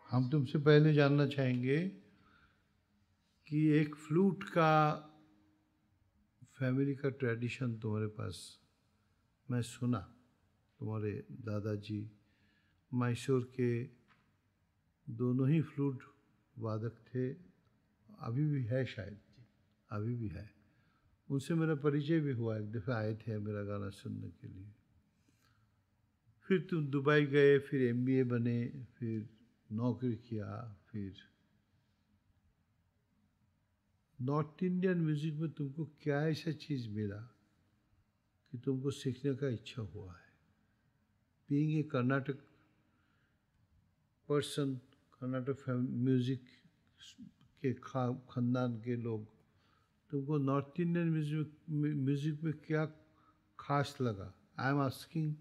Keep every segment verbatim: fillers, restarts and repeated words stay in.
हम तुमसे पहले जानना चाहेंगे कि एक फ्लूट का फैमिली का ट्रेडिशन तुम्हारे पास मैं सुना। तुम्हारे दादाजी मैसूर के दोनों ही फ्लूट वादक थे, अभी भी है शायद, अभी भी है। उनसे मेरा परिचय भी हुआ, एक दफ़ा आए थे मेरा गाना सुनने के लिए। फिर तुम दुबई गए, फिर एमबीए बने, फिर नौकरी किया, फिर नॉर्थ इंडियन म्यूज़िक में तुमको क्या ऐसा चीज़ मिला कि तुमको सीखने का इच्छा हुआ है? Being a Karnataka person, Karnataka music के खा खानदान के लोग, तुमको नॉर्थ इंडियन म्यूज़िक म्यूज़िक में क्या खास लगा? I am asking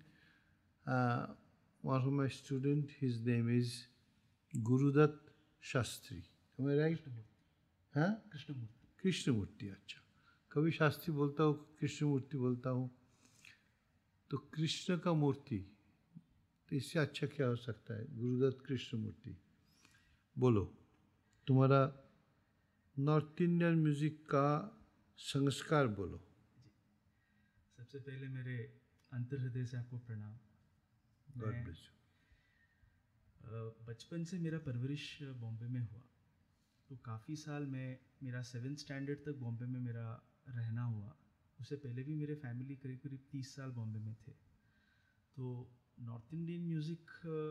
one of my student, his name is Gurudatt Shastri, am I right? हाँ, कृष्णमूर्ति। कृष्णमूर्ति, अच्छा। कभी शास्त्री बोलता हूँ, कृष्णमूर्ति बोलता हूँ। तो कृष्ण का मूर्ति, तो इससे अच्छा क्या हो सकता है? गुरुदत्त कृष्णमूर्ति। बोलो, तुम्हारा नॉर्थ इंडियन म्यूजिक का संस्कार बोलो। जी, सबसे पहले मेरे अंतर हृदय से आपको प्रणाम। गॉड मैं ब्लेस अ, बचपन से मेरा परवरिश बॉम्बे में हुआ, तो काफ़ी साल मैं मेरा सेवन्थ स्टैंडर्ड तक बॉम्बे में मेरा रहना हुआ। उससे पहले भी मेरे फैमिली करीब करीब तीस साल बॉम्बे में थे। तो नॉर्थ इंडियन म्यूज़िक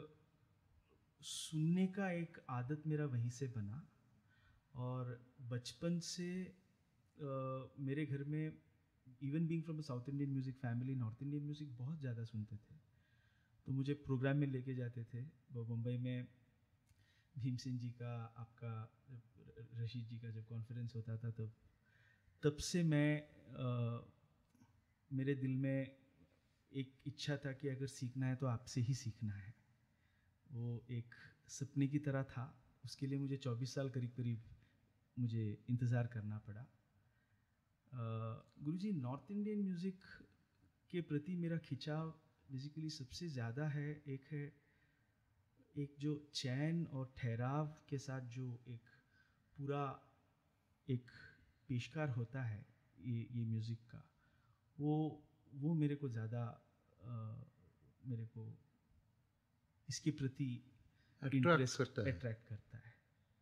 सुनने का एक आदत मेरा वहीं से बना। और बचपन से अ, मेरे घर में, even being from a south Indian music family, north Indian music बहुत ज़्यादा सुनते थे। तो मुझे प्रोग्राम में लेके जाते थे। वो मुंबई में भीमसेन जी का, आपका रशीद जी का जब कॉन्फ्रेंस होता था, तब तब से मैं आ, मेरे दिल में एक इच्छा था कि अगर सीखना है तो आपसे ही सीखना है। वो एक सपने की तरह था। उसके लिए मुझे चौबीस साल करीब करीब मुझे इंतज़ार करना पड़ा। गुरुजी, नॉर्थ इंडियन म्यूज़िक के प्रति मेरा खिंचाव बेसिकली सबसे ज़्यादा है, एक है एक जो चैन और ठहराव के साथ जो एक पूरा एक पेशकार होता है ये ये म्यूज़िक का, वो वो मेरे को ज़्यादा मेरे को इसके प्रति अट्रैक्ट इंटरेस्ट करता है। अट्रैक्ट करता है।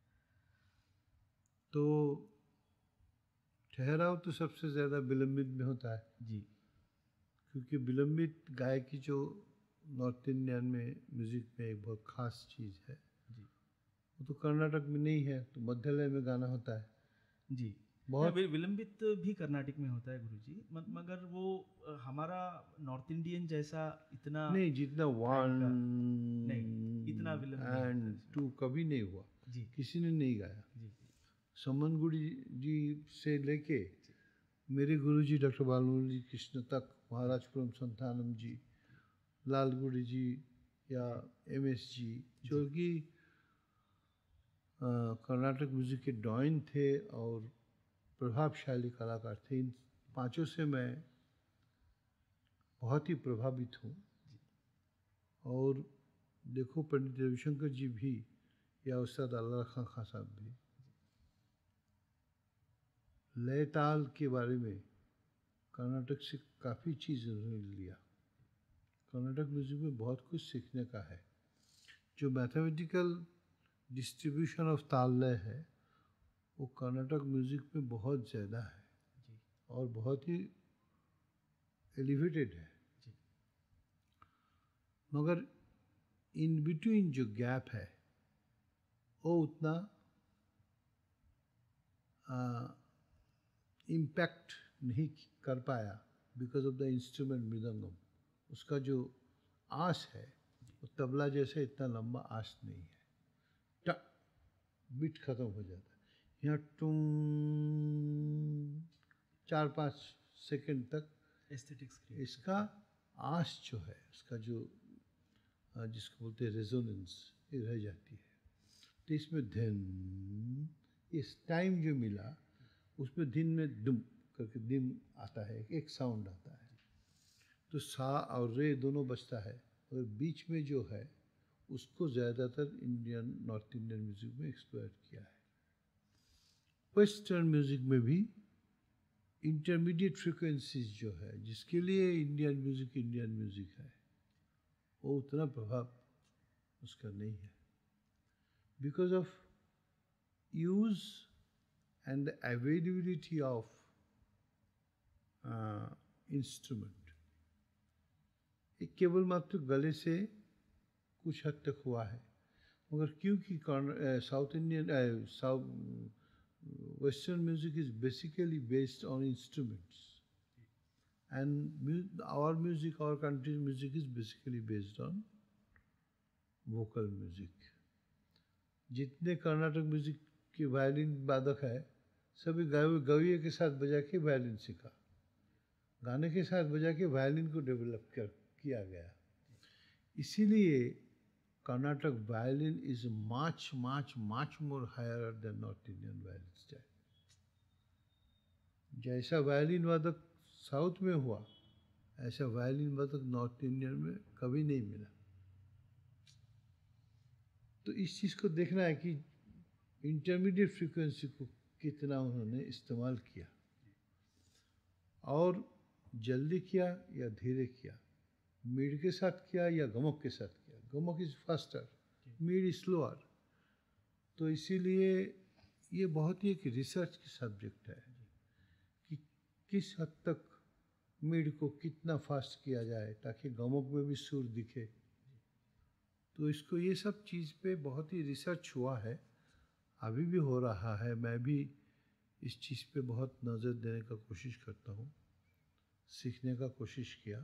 तो ठहराव तो सबसे ज़्यादा विलंबित में होता है जी, क्योंकि विलंबित गायकी जो नॉर्थ इंडियन में म्यूज़िक में एक बहुत ख़ास चीज़ है, जी, वो तो कर्नाटक में नहीं है। तो मध्य लय में गाना होता है जी। हाँ, बहुत। वि- विलंबित भी कर्नाटक में होता है गुरुजी, म- मगर वो अ, हमारा नॉर्थ इंडियन जैसा इतना नहीं, जितना वन टाइम का नहीं, इतना विलंब नहीं होता है एंड इसमें। टू कभी नहीं हुआ, जी, किसी ने नहीं गाया। जी, समनगुड़ी जी से लेके जी, मेरे गुरुजी डॉक्टर बालमुरली कृष्ण तक, महाराजपुरम संतानम जी, लालगुड़ी जी या एम एस जी, जो जी, कि कर्नाटक म्यूज़िक के डॉइन थे और प्रभावशाली कलाकार थे। इन पांचों से मैं बहुत ही प्रभावित हूँ। जी, और देखो, पंडित रविशंकर जी भी या उस्ताद अल्लाह खां खां साहब भी लय ताल के बारे में कर्नाटक से काफ़ी चीज़ उन्होंने लिया। कर्नाटक म्यूज़िक में बहुत कुछ सीखने का है। जो मैथमेटिकल डिस्ट्रीब्यूशन ऑफ ताल लय है वो कर्नाटक म्यूज़िक में बहुत ज़्यादा है जी, और बहुत ही एलिवेटेड है। जी, मगर इन बिटवीन जो गैप है वो उतना इम्पैक्ट नहीं कर पाया because of the instrument mridangam. उसका जो आस है वो तबला जैसे इतना लंबा आस नहीं है। टक, बीट खत्म हो जाता है। यहाँ टूम, चार पाँच सेकंड तक एस्थेटिक्स क्रिएट इसका आस जो है, उसका जो अ, जिसको बोलते हैं रेजोनेंस, ये रह जाती है। तो इसमें धन, इस टाइम जो मिला उसमें दिन में दुम करके दिम आता है, एक साउंड आता है। तो सा और रे दोनों बजता है, और बीच में जो है उसको ज़्यादातर इंडियन नॉर्थ इंडियन म्यूज़िक में एक्सप्लोर किया है। वेस्टर्न म्यूज़िक में भी इंटरमीडिएट फ्रिक्वेंसीज जो है, जिसके लिए इंडियन म्यूज़िक इंडियन म्यूज़िक है, वो उतना प्रभाव उसका नहीं है, because of use and the availability of instrument. एक केवल मात्र गले से कुछ हद तक हुआ है, मगर क्योंकि south Indian south Western music is basically based on instruments, and mu- our music, our country's music is basically based on vocal music. जितने कर्नाटक म्यूजिक के वायलिन वादक है, सभी गवैये के साथ बजा के वायलिन सीखा, गाने के साथ बजा के वायलिन को डेवलप कर किया गया। इसीलिए Carnatic violin is much, much, much more higher than North Indian violin style. जैसा वायलिन वादक साउथ में हुआ, ऐसा वायलिन वादक नॉर्थ इंडियन में कभी नहीं मिला। तो इस चीज़ को देखना है कि इंटरमीडिएट फ्रीक्वेंसी को कितना उन्होंने इस्तेमाल किया, और जल्दी किया या धीरे किया, मीड के साथ किया या गमक के साथ किया। Gamak is faster, meend is slower. तो इसीलिए ये बहुत ही एक रिसर्च की सब्जेक्ट है कि किस हद तक मीड को कितना फास्ट किया जाए ताकि गमक में भी सुर दिखे। तो इसको ये सब चीज़ पे बहुत ही रिसर्च हुआ है, अभी भी हो रहा है। मैं भी इस चीज़ पे बहुत नज़र देने का कोशिश करता हूँ, सीखने का कोशिश किया,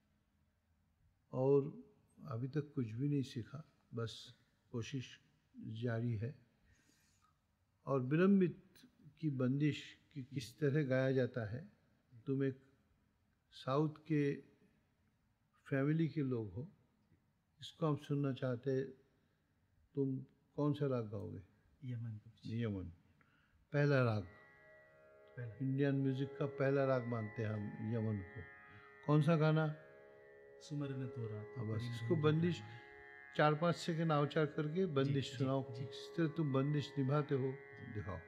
और अभी तक कुछ भी नहीं सीखा, बस कोशिश जारी है। और विलंबित की बंदिश कि किस तरह गाया जाता है। तुम एक साउथ के फैमिली के लोग हो, इसको हम सुनना चाहते, तुम कौन सा राग गाओगे? यमन। यमन पहला राग, पहला इंडियन म्यूजिक का पहला राग मानते हैं हम यमन को। कौन सा गाना? सुमरन तोरा। हाँ, बस इसको बंदिश चार पाँच सेकंड आवचार करके बंदिश सुनाओ। किस तरह तुम बंदिश निभाते हो दिखाओ।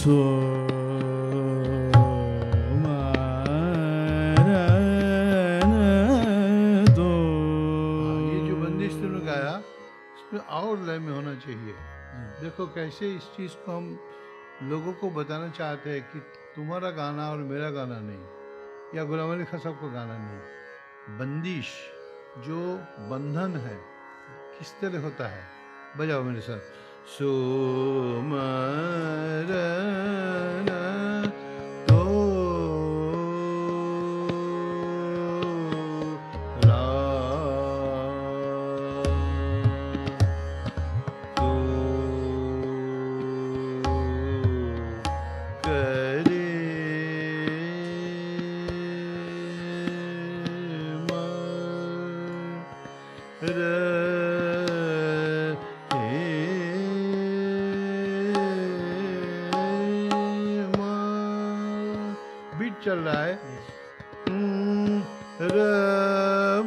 सो और लय में होना चाहिए। देखो कैसे इस चीज़ को हम लोगों को बताना चाहते हैं कि तुम्हारा गाना और मेरा गाना नहीं, या गुलाम अली खां साहब का गाना नहीं। बंदिश जो बंधन है किस तरह होता है, बजाओ मेरे साथ। सुमरना तो चल रहा है। रब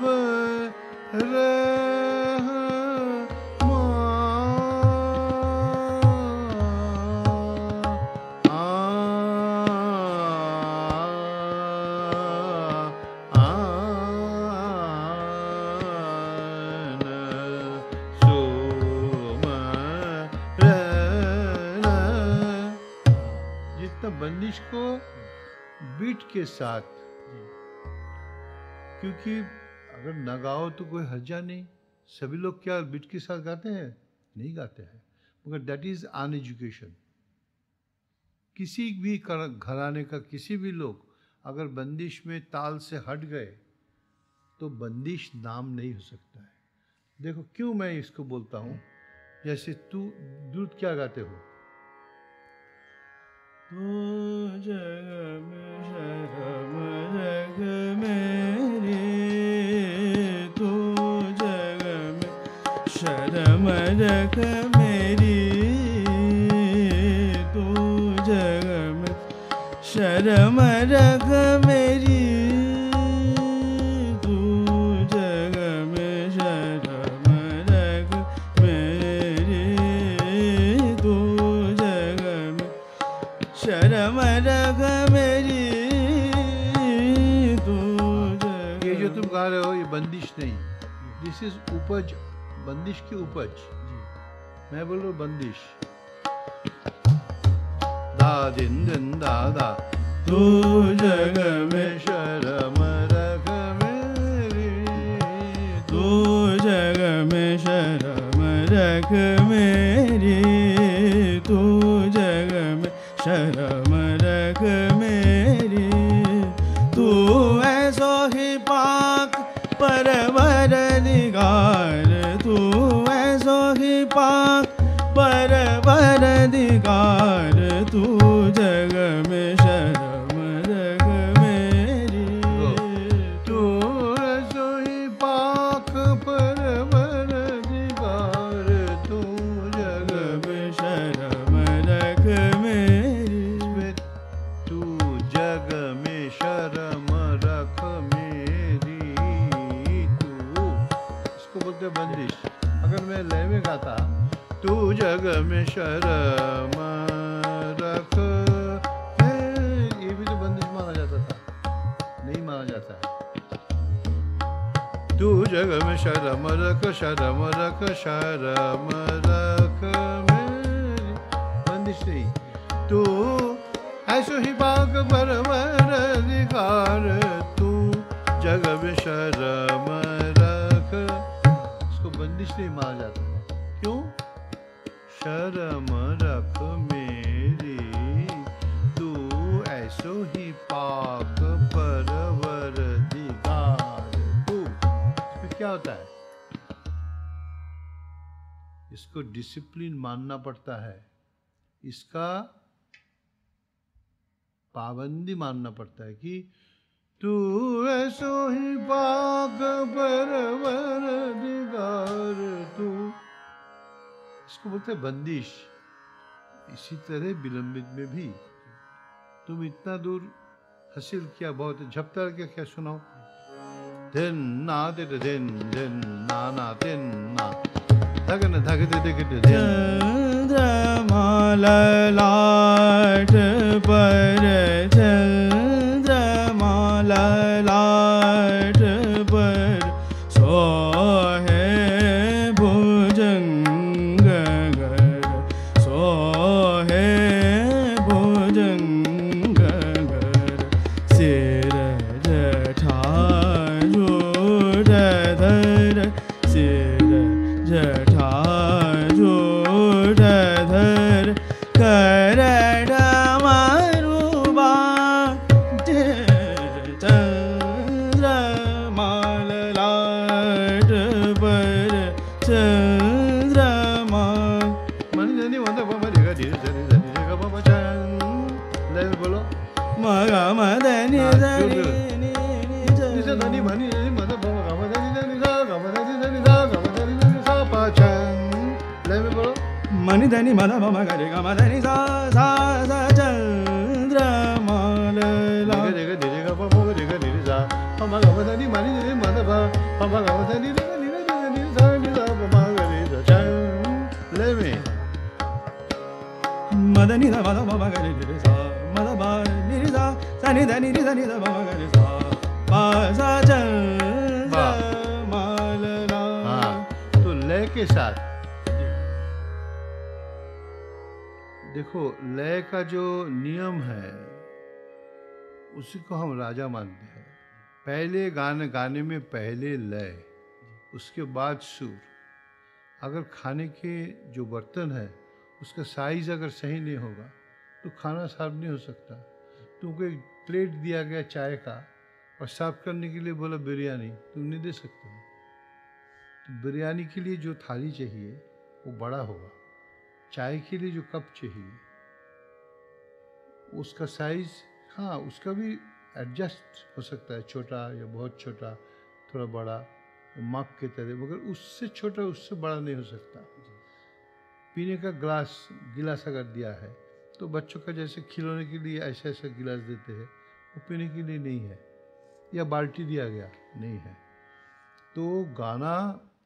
जितना बंदिश को बीट के साथ, क्योंकि अगर न गाओ तो कोई हर्जा नहीं। सभी लोग क्या बीट के साथ गाते हैं? नहीं गाते हैं, मगर दैट इज अन एजुकेशन। किसी भी घराने का किसी भी लोग अगर बंदिश में ताल से हट गए तो बंदिश नाम नहीं हो सकता है। देखो क्यों मैं इसको बोलता हूँ। जैसे तू दूध क्या गाते हो? तू जग में शर्म रख मेरी, तू जग में शर्म रख मेरी, तू जग में शर्म रख मेरी, तू जग में शर्म रख मेरी, तू जग में शर्म रख मेरी, तू जग। ये जो तुम गा रहे हो ये बंदिश नहीं, दिस इज उपज, बंदिश की उपज। मैं बोल रहा हूँ बंदिश। दा दिन दिन दा दा, तू जग में शर्म रख मेरी, तू जग में शर्म रख मेरी, तू जग में शर्म रख मेरी, तू ऐसो ही पाक परवरदिगार, तू ऐसो ही पाक परवरदिगार, तू जग में शर्म रख मेरी, तू ऐसो ही पाक परवरदिगार, तू जग में शर्म रख मेरी, तू जग में शर्म रख मेरी, तू। इसको बोलते बंदिश। अगर मैं लय में गाता तू जग में शर्म रख, ये भी तो बंदिश माना जाता था, नहीं माना जाता है। तू जग में शर्म रख, शर्म रख, शर्म रख मेरी, बंदिश नहीं। तू ऐसो ही पाक परवरदिगार, तू जग में शर्म रख। इसको बंदिश नहीं माना जाता। क्यों? शर्म रख मेरी, तू ऐसो ही पाक परवरदिगार, तू। इसमें क्या होता है? इसको डिसिप्लिन मानना पड़ता है, इसका पाबंदी मानना पड़ता है कि तू ऐसो ही पाक परवरदिगार, तू। इसको बोलते हैं बंदिश। इसी तरह विलंबित में भी तुम इतना दूर हासिल किया, बहुत झपटा के क्या सुनाओ। दिन ना दे दिन दिन ना ना दिन ना धगन धग दे दे दिन चंद्रमा ललाट पर चंद्रमा ललाट पर सोहे भुजंग गर सोहे भुजंग गर सिर जटाजूढ़धर सिर जटाजूढ़धर करडमरुबा चंद्रमा ललाट पर चंद्रमा मनी वंदे बाबा रे गा रे रे रे गा बाबा चन ले बोलो मगा मदनी धनी निसे धनी मनी रे मद बाबा गा मदनी धनी सा गा मदनी धनी सा गा मदनी धनी सा पा चन ले बोलो मनी धनी मद बाबा गा रे गा मदनी सा सा सा चंद्रमा ललाट रे गा रे गा बाबा रे गा रे सा बाबा गा मदनी मनी रे मद बा बाबा गा मदनी रे गा रे गा रे सा रे सा बाबा गा रे सा चन ले में मदनी सा मद बाबा गा रे रे सा मद बा नि रे सा सा नि धा नि रे सा नि धा बाबा गा रे सा पा सा चंद्रमा ललाट। हाँ, तो लय के साथ देखो लय का जो नियम है उसी को हम राजा मानते हैं। पहले गाने गाने में पहले लय, उसके बाद सुर। अगर खाने के जो बर्तन है उसका साइज अगर सही नहीं होगा तो खाना साफ नहीं हो सकता। तुमको एक प्लेट दिया गया चाय का और साफ करने के लिए बोला बिरयानी, तुम नहीं दे सकते हो। तो बिरयानी के लिए जो थाली चाहिए वो बड़ा होगा, चाय के लिए जो कप चाहिए उसका साइज, हाँ उसका भी एडजस्ट हो सकता है, छोटा या बहुत छोटा, थोड़ा बड़ा, मग के तरह, मगर उससे छोटा उससे बड़ा नहीं हो सकता। पीने का ग्लास गिलास अगर दिया है तो बच्चों का जैसे खिलौने के लिए ऐसा ऐसा गिलास देते हैं, वो पीने के लिए नहीं है। या बाल्टी दिया गया नहीं है। तो गाना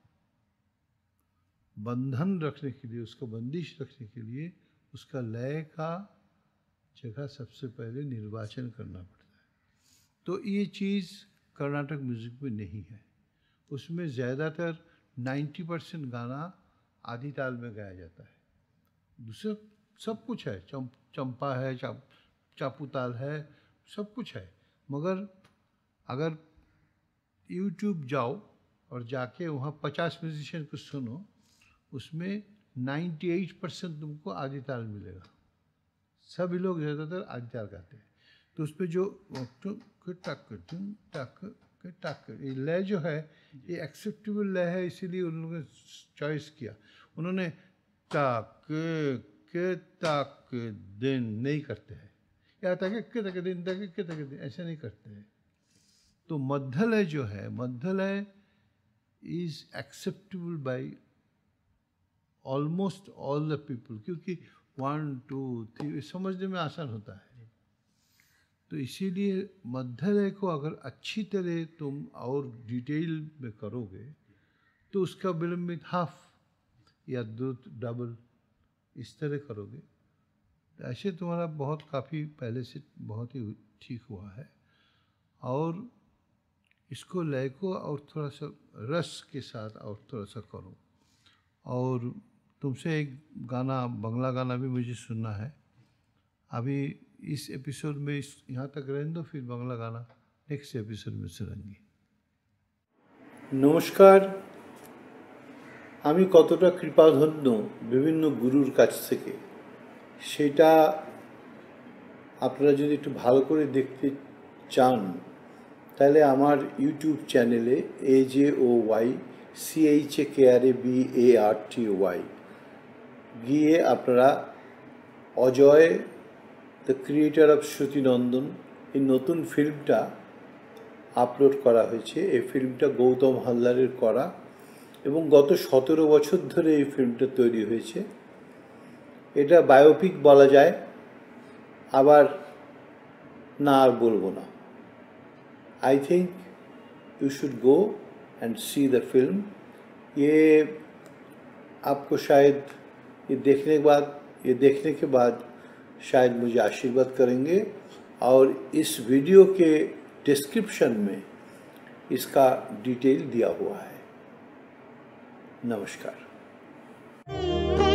बंधन रखने के लिए, उसको बंदिश रखने के लिए उसका लय का जगह सबसे पहले निर्वाचन करना पड़ता है। तो ये चीज़ कर्नाटक म्यूज़िक में नहीं है। उसमें ज़्यादातर नब्बे परसेंट गाना आधी ताल में गाया जाता है। दूसरा सब कुछ है, चम चंपा है, चा, चापू ताल है, सब कुछ है। मगर अगर यूट्यूब जाओ और जाके वहाँ पचास म्यूजिशियन को सुनो, उसमें अट्ठानवे परसेंट तुमको आधी ताल मिलेगा। सभी लोग ज़्यादातर आधी ताल गाते हैं। तो उसमें जो टक टक टक ये लय जो है ये एक्सेप्टेबल लय है, इसीलिए उन लोगों ने चॉइस किया। उन्होंने टक के तक दिन नहीं करते हैं, या तक के तक दिन तक के तक दिन ऐसे नहीं करते हैं। तो मध्य लय जो है, madhya laya is acceptable by almost all the people, क्योंकि वन टू थ्री समझने में आसान होता है। तो इसीलिए मध्य लय को अगर अच्छी तरह तुम और डिटेल में करोगे तो उसका विलंबित हाफ या दो डबल इस तरह करोगे तो ऐसे तुम्हारा बहुत काफ़ी पहले से बहुत ही ठीक हुआ है। और इसको लय को और थोड़ा सा रस के साथ और थोड़ा सा करो। और तुमसे एक गाना, बंगला गाना भी मुझे सुनना है। अभी इस एपिसोड में इस यहाँ तक रहने दो, फिर बांग्ला गाना नेक्स्ट एपिसोड में सुनेंगे। নমস্কার, আমি কতটা কৃপাধন্য বিভিন্ন গুরুর কাছ থেকে, সেটা আপনারা যদি একটু ভালো করে দেখতে চান তাহলে আমার ইউটিউব চ্যানেলে A J O Y C H A K R A B A R T Y গিয়ে আপনারা Ajoy the creator of Shrutinandan এই নতুন ফিল্মটা আপলোড করা হয়েছে। এই ফিল্মটা গৌতম হালদারের করা এবং গত সতেরো বছর ধরে এই ফিল্মটা তৈরি হয়েছে। এটা বায়োপিক বলা যায়, আবার না আর বলবো না। I think you should go and see the film. ये आपको शायद ये देखने के बाद ये देखने के बाद शायद मुझे आशीर्वाद करेंगे और इस वीडियो के डिस्क्रिप्शन में इसका डिटेल दिया हुआ है। नमस्कार।